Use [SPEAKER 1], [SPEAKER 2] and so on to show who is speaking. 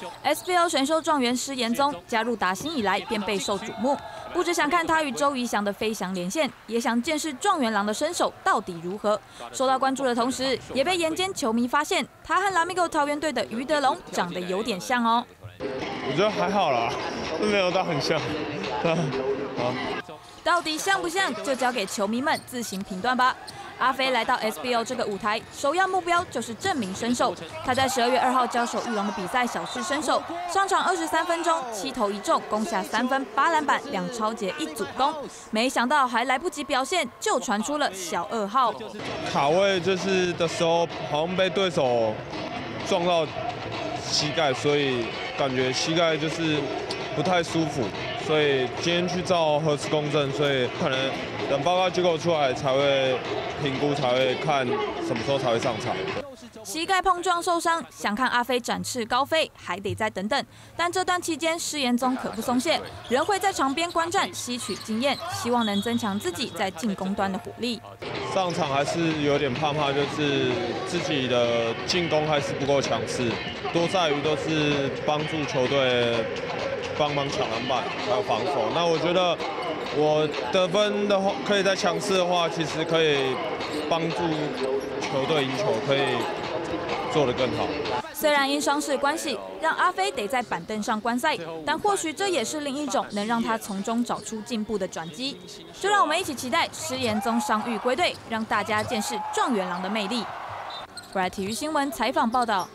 [SPEAKER 1] SBL 选秀状元施延宗加入达欣以来便备受瞩目，不只想看他与周怡翔的飞翔连线，也想见识状元郎的身手到底如何。受到关注的同时，也被眼尖球迷发现，他和拉米狗桃园队的于德龙长得有点像哦。
[SPEAKER 2] 我觉得还好啦，没有到很像。好。
[SPEAKER 1] 到底像不像，就交给球迷们自行评断吧。阿飞来到 SBL 这个舞台，首要目标就是证明身手。他在12月2号交手玉龙的比赛小试身手，上场23分钟，7投1中，攻下3分、8篮板、2抄截、1组攻。没想到还来不及表现，就传出了小噩耗。
[SPEAKER 2] 卡位就是的时候，好像被对手撞到膝盖，所以感觉膝盖就是不太舒服。 所以今天去照核磁共振，所以可能等报告结果出来才会评估，才会看什么时候才会上场。
[SPEAKER 1] 膝盖碰撞受伤，想看阿飞展翅高飞，还得再等等。但这段期间，施延宗可不松懈，仍会在场边观战，吸取经验，希望能增强自己在进攻端的火力。
[SPEAKER 2] 上场还是有点怕，就是自己的进攻还是不够强势，多在于都是帮助球队。 帮忙抢篮板，还有防守。那我觉得我得分的话，可以再强势的话，其实可以帮助球队赢球，可以做得更好。
[SPEAKER 1] 虽然因伤势关系，让阿飞得在板凳上观赛，但或许这也是另一种能让他从中找出进步的转机。就让我们一起期待施延宗伤愈归队，让大家见识状元郎的魅力。不然体育新闻采访报道。